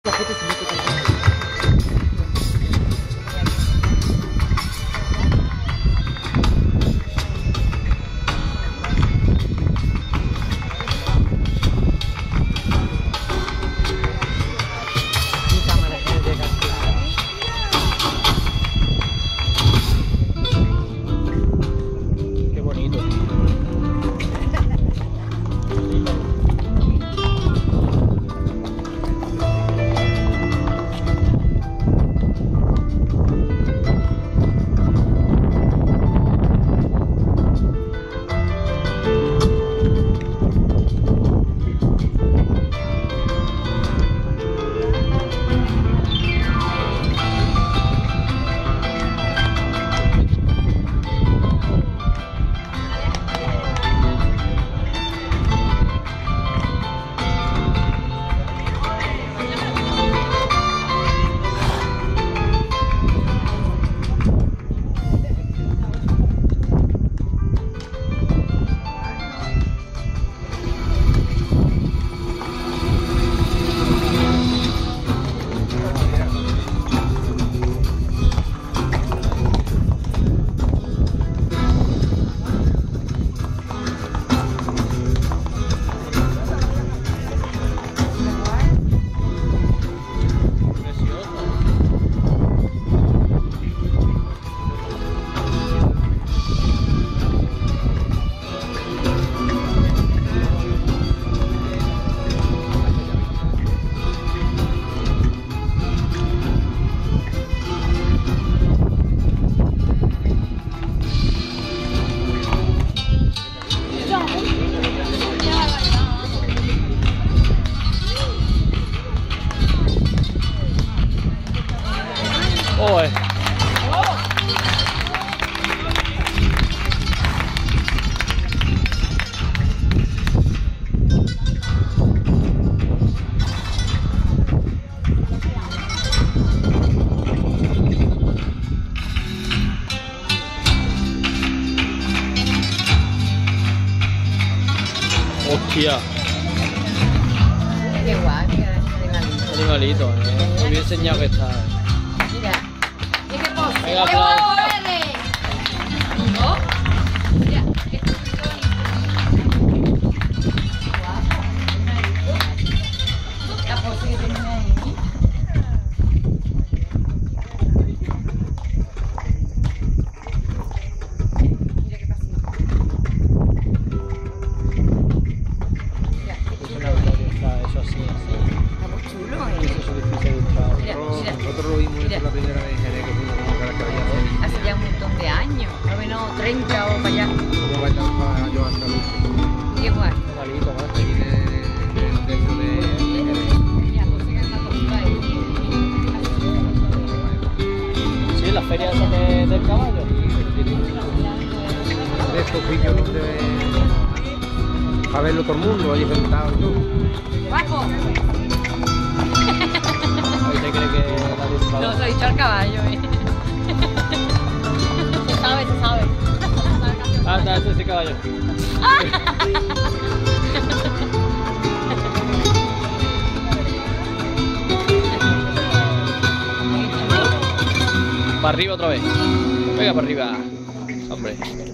La gente se mete con qué bonito. Ôi. Hostia. Qué guay, mira ese animalito. Animalito, muy bien enseñado que está. Mira. ¿Y qué pose? Venga, ¡Qué aplausos. guapo eres! ¿No? Mira, qué bonito. Guapo. La pose que tiene ahí. Mira qué pasito. Mira, qué Es chulo. una gloria, está eso así, así. Está muy chulo, Eso es difícil de entrar. Mira, mira. Nosotros lo vimos Mira. por la primera vez en Jerez, que fuimos como cada caballero. Hace ya un montón de años, no menos 30 o para allá. ¿Cómo bailamos para yo andaluz? Qué guay. Animalito, ¿no? Aquí dentro de Jerez. Mira, pues sigue una cosita ahí. Sí, la feria esa del caballo. De estos sitios donde para verlo todo el mundo, ahí sentado y todo. ¡Guapo! Ahí te cree que la No, disparó. se ha dicho al caballo, Se sabe, se sabe. Ah, está, ese sí caballo. Para arriba otra vez. Venga, para arriba. Hombre.